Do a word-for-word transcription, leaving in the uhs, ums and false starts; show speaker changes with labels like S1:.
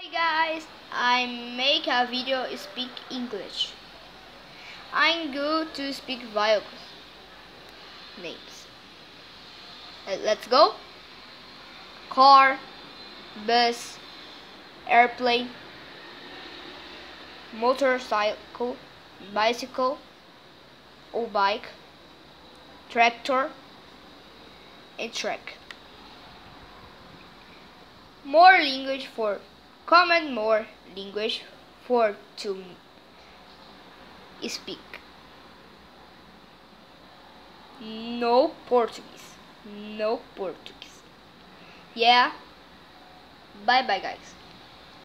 S1: Guys, I make a video speak English. I'm good to speak vehicles names. Uh, Let's go. Car, bus, airplane, motorcycle, bicycle or bike, tractor and truck. More language for common more language for to speak. No Portuguese. No Portuguese. Yeah. Bye bye guys.